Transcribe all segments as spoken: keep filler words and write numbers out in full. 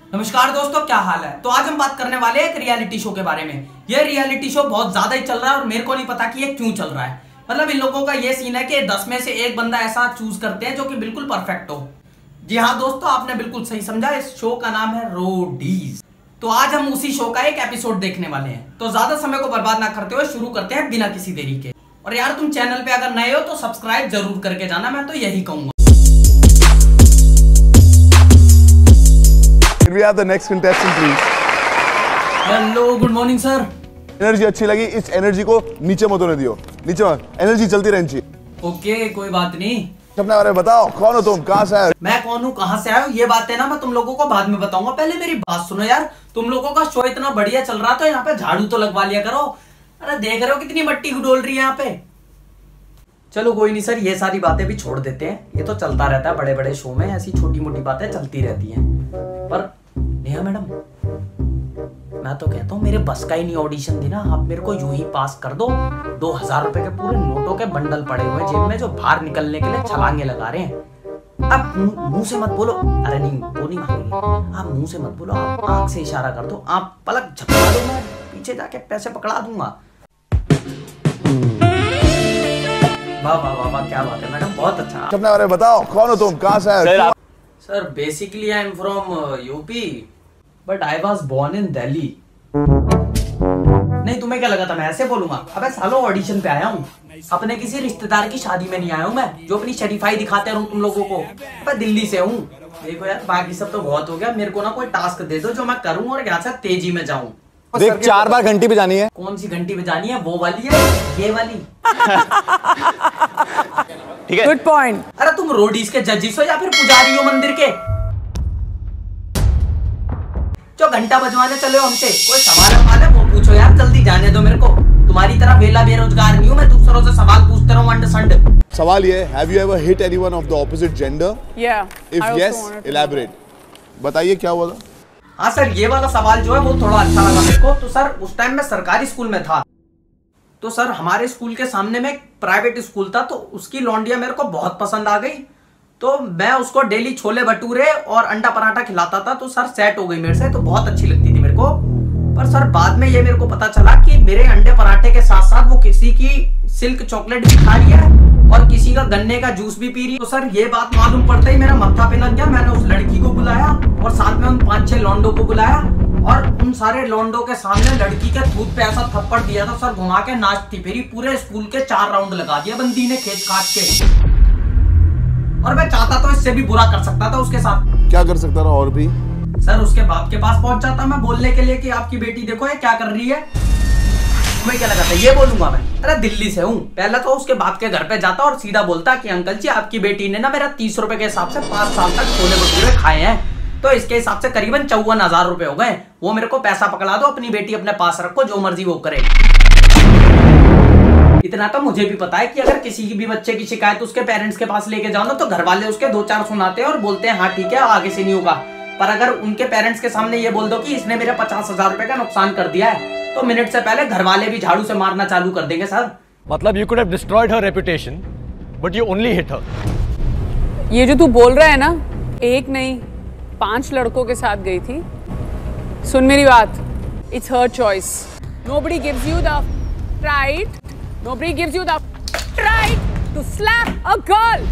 नमस्कार दोस्तों, क्या हाल है। तो आज हम बात करने वाले हैं एक रियलिटी शो के बारे में। ये रियलिटी शो बहुत ज्यादा ही चल रहा है और मेरे को नहीं पता कि ये क्यों चल रहा है। मतलब इन लोगों का ये सीन है कि दस में से एक बंदा ऐसा चूज करते हैं जो कि बिल्कुल परफेक्ट हो। जी हाँ दोस्तों, आपने बिल्कुल सही समझा। इस शो का नाम है रोडीज। तो आज हम उसी शो का एक एपिसोड देखने वाले हैं। तो ज्यादा समय को बर्बाद ना करते हुए शुरू करते हैं बिना किसी देरी के। और यार, तुम चैनल पे अगर नए हो तो सब्सक्राइब जरूर करके जाना, मैं तो यही कहूंगा। We have the next contestant, please. Hello, good morning sir. Energy अच्छी लगी, इस एनर्जी को नीचे मत होने दियो। नीचे मत, एनर्जी चलती रहनी चाहिए। ओके, कोई बात नहीं। अपने बारे में बताओ, कौन हो तुम, कहाँ से आए? मैं कौन हूँ, कहाँ से आया हूँ, ये बातें ना मैं तुम लोगों को बाद में बताऊंगा। पहले मेरी बात सुनो यार। तुम लोगों का शो इतना बढ़िया चल रहा तो यहाँ पे झाड़ू तो लगवा लिया करो। अरे देख रहे हो कितनी मिट्टी डोल रही है यहाँ पे। चलो कोई नहीं सर, ये सारी बातें भी छोड़ देते हैं। ये तो चलता रहता है बड़े बड़े शो में, ऐसी छोटी मोटी बातें चलती रहती हैं। पर नेहा मैडम, मैं तो कहता हूँ मेरे बस का ही नहीं ऑडिशन देना। आप मेरे को यूं ही पास कर दो। दो हजार रुपए के पूरे नोटों के बंडल पड़े हुए जेब में, जो बाहर निकलने के लिए छलांगे लगा रहे हैं। आप मुंह से मत बोलो। अरे नहीं, वो नहीं मांगेंगे। आप मुंह से मत बोलो, आप आंख से इशारा कर दो। आप पलक झपका दो, मैं पीछे जाके पैसे पकड़ा दूंगा। वाह वाह वाह वाह, क्या बात है मैडम, बहुत अच्छा। अपने बारे में बताओ, कौन हो तुम, कहाँ से आए? Sir basically I am from UP, but I was born in Delhi. नहीं, तुम्हें क्या लगा था मैं ऐसे बोलूंगा? अबे सालों, ऑडिशन पे आया हूँ। अपने किसी रिश्तेदार की शादी में नहीं आया हूँ मैं, जो अपनी शरीफाई दिखाते रहूं तुम लोगों को। मैं दिल्ली से हूँ। देखो यार, बाकी सब तो बहुत हो गया। मेरे को ना कोई टास्क दे दो जो मैं करूँ और यहाँ से तेजी में जाऊँ। देख, चार बार घंटी बजानी है। कौन सी घंटी बजानी है? वो वाली है, ये वाली? ठीक है, गुड पॉइंट। अरे तुम रोडीज के जजिस हो या फिर पुजारी हो मंदिर के, जो घंटा बजवाने चले हो हमसे? कोई सवाल है वो पूछो यार, जल्दी जाने दो मेरे को। तुम्हारी तरह वेला बेरोजगार नहीं हूँ मैं, दूसरों से सवाल पूछते रहूं अंड संड। सवाल ये, have you ever hit anyone of the opposite gender? Yeah. If yes, elaborate. बताइए क्या हुआ था? हाँ सर, ये वाला सवाल जो है वो थोड़ा अच्छा लगा मेरे को। तो सर उस टाइम मैं सरकारी स्कूल में था। तो सर हमारे स्कूल के सामने में एक प्राइवेट स्कूल था, तो उसकी लौंडिया मेरे को बहुत पसंद आ गई। तो मैं उसको डेली छोले भटूरे और अंडा पराठा खिलाता था। तो सर सेट हो गई मेरे से, तो बहुत अच्छी लगती थी मेरे को। पर सर बाद में ये मेरे को पता चला कि मेरे अंडे पराठे के साथ साथ वो किसी की सिल्क चॉकलेट भी खा रही है और किसी का गन्ने का जूस भी पी रही है। तो सर ये बात मालूम पड़ता ही मेरा मत्था पे लग गया। मैंने उस लड़की को बुलाया और साथ में उन पांच छह लौंडों को बुलाया और उन सारे लौंडों के सामने लड़की के थूत पे ऐसा थप्पड़ दिया था सर, घुमा के नाचती फिरी। पूरे स्कूल के चार राउंड लगा दिया बंदी ने खेत काट के। और मैं चाहता तो इससे भी बुरा कर सकता था उसके साथ। क्या कर सकता था और भी? सर उसके बाप के पास पहुंच जाता मैं बोलने के लिए कि आपकी बेटी देखो ये क्या कर रही है। तुम्हें क्या लगा था ये बोलूंगा मैं? अरे दिल्ली से हूँ। पहले तो उसके बाप के घर पे जाता और सीधा बोलता कि अंकल जी, आपकी बेटी ने ना मेरा तीस रुपए के हिसाब से पांच साल तक छोले भटूरे खाए हैं, तो इसके हिसाब से करीबन चौवन हजार रुपए हो गए। वो मेरे को पैसा पकड़ा दो, अपनी बेटी अपने पास रखो, जो मर्जी वो करे। इतना तो मुझे भी पता है कि अगर किसी की भी बच्चे की शिकायत उसके पेरेंट्स के पास लेके जाओ ना, तो घर वाले उसके दो चार सुनाते हैं और बोलते हैं हाँ ठीक है, आगे से नहीं होगा। पर अगर उनके पेरेंट्स के सामने ये बोल दो कि इसने मेरे पचास हजार रुपए का नुकसान कर दिया है, तो मिनट से पहले घर वाले भी झाड़ू से मारना चालू कर देंगे सर। मतलब you could have destroyed her reputation, but you only hit her. ये जो तू बोल रहा है ना, एक नहीं पांच लड़कों के साथ गई थी। सुन मेरी बात, it's her choice. Nobody gives you the right. Nobody gives you the right to slap a girl.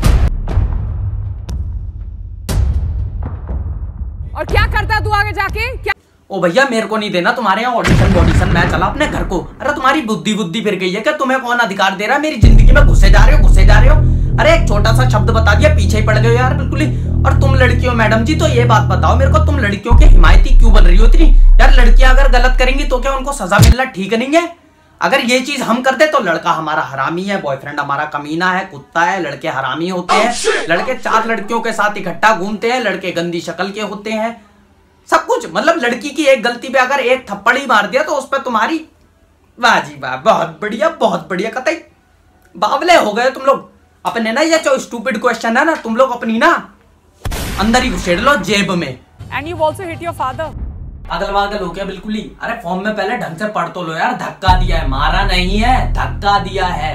और क्या करता तू आगे जाके? क्या? ओ भैया, मेरे को नहीं देना तुम्हारे यहाँ ऑडिशन ऑडिशन मैं चला अपने घर को। अरे तुम्हारी बुद्धि बुद्धि फिर गई है क्या? तुम्हें कौन अधिकार दे रहा है मेरी जिंदगी में घुसे जा रहे हो घुसे जा रहे हो? अरे एक छोटा सा शब्द बता दिया, पीछे ही पड़ गए यार बिल्कुल ही। और तुम लड़कियों मैडम जी, तो ये बात बताओ मेरे को, तुम लड़कियों के हिमायती क्यों बन रही हो इतनी? यार लड़कियां अगर गलत करेंगी तो क्या उनको सजा मिलना ठीक नहीं है? अगर ये चीज हम कर दे तो लड़का हमारा हरामी है, बॉयफ्रेंड हमारा कमीना है, कुत्ता है, लड़के हरामी होते हैं, लड़के चार लड़कियों के साथ इकट्ठा घूमते हैं, लड़के गंदी शक्ल के होते हैं, सब कुछ। मतलब लड़की की एक गलती पे अगर एक थप्पड़ ही मार दिया तो उस पर तुम्हारी वाह जी वाह, बहुत बढ़िया बहुत बढ़िया, कतई बावले हो गए तुम लोग। अपने ना ये जो स्टूपिड क्वेश्चन है ना, तुम लोग अपनी ना अंदर ही घुसेड़ लो जेब में। And you've also hit your father. पागल वागल हो गया बिल्कुल ही। अरे फॉर्म में पहले ढंग से पढ़ तो लो यार। धक्का दिया है, मारा नहीं है, धक्का दिया है।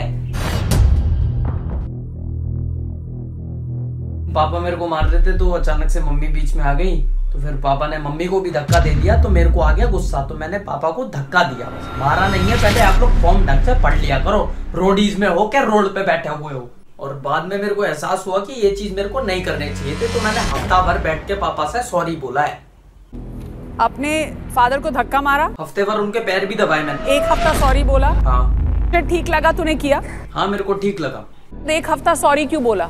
पापा मेरे को मार रहे थे तो अचानक से मम्मी बीच में आ गई, तो फिर पापा ने मम्मी को भी धक्का दे दिया, तो मेरे को आ गया गुस्सा, तो मैंने पापा को धक्का दिया। बस मारा नहीं है, पहले आप लोग फॉर्म ढंग से पढ़ लिया करो, रोडीज में हो क्या रोड पे बैठे हुए हो। और बाद में मेरे को एहसास हुआ कि ये चीज मेरे को नहीं करनी चाहिए थी, तो मैंने हफ्ता भर बैठ के पापा से सॉरी बोला है। अपने फादर को धक्का मारा, हफ्ते भर उनके पैर भी दबाए मैंने। एक हफ्ता सॉरी बोला, हाँ। फिर ठीक लगा तूने किया? हाँ मेरे को ठीक लगा। एक हफ्ता सॉरी क्यों बोला?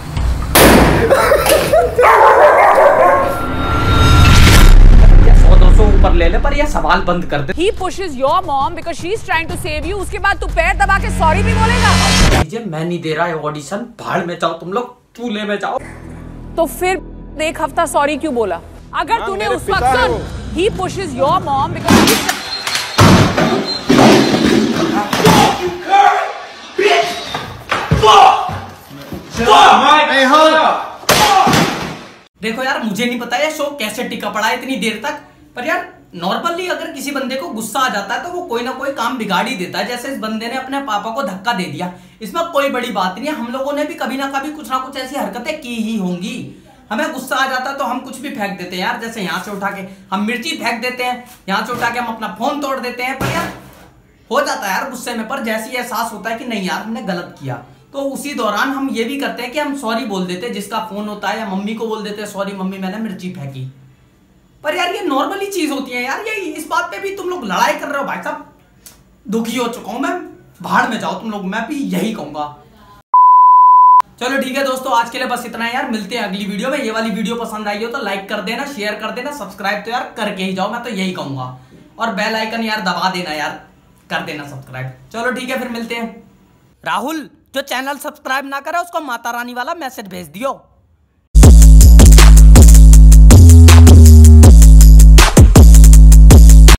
सौ दो सौ ऊपर ले ले, पर ये सवाल बंद कर दे। He pushes your mom because she is trying to save you. उसके बाद तू पैर दबा के सॉरी भी बोलेगा? मैं नहीं दे रहा है ऑडिशन, भाड़ में जाओ तुम लोग, चूल्हे में जाओ। तो फिर एक हफ्ता सॉरी क्यों बोला? अगर तूने उस वक्त सुन, he pushes your mom because he... देखो यार, मुझे नहीं पता ये शो कैसे टिका पड़ा है इतनी देर तक, पर यार नॉर्मली अगर किसी बंदे को गुस्सा आ जाता है तो वो कोई ना कोई काम बिगाड़ ही देता है। जैसे इस बंदे ने अपने पापा को धक्का दे दिया, इसमें कोई बड़ी बात नहीं है। हम लोगों ने भी कभी ना कभी कुछ ना कुछ ऐसी हरकतें की ही होंगी। हमें गुस्सा आ जाता है तो हम कुछ भी फेंक देते हैं यार, जैसे यहाँ से उठा के हम मिर्ची फेंक देते हैं, यहाँ से उठा के हम अपना फोन तोड़ देते हैं। पर यार हो जाता है यार गुस्से में, पर जैसे ही एहसास होता है कि नहीं यार हमने गलत किया, तो उसी दौरान हम ये भी करते हैं कि हम सॉरी बोल देते हैं जिसका फोन होता है, या मम्मी को बोल देते हैं सॉरी मम्मी मैंने मिर्ची फेंकी। पर यार ये नॉर्मली चीज होती है यार, ये इस बात पे भी तुम लोग लड़ाई कर रहे हो। भाई साहब दुखी हो चुका हूं मैं, भाड़ में जाओ तुम लोग, मैं भी यही कहूंगा। चलो ठीक है दोस्तों, आज के लिए बस इतना है यार, मिलते हैं अगली वीडियो में। ये वाली वीडियो पसंद आई हो तो लाइक कर देना, शेयर कर देना, सब्सक्राइब तो यार करके ही जाओ, मैं तो यही कहूंगा। और बेल आइकन यार दबा देना यार, कर देना सब्सक्राइब। चलो ठीक है, फिर मिलते हैं। राहुल जो चैनल सब्सक्राइब ना करे उसको माता रानी वाला मैसेज भेज दियो।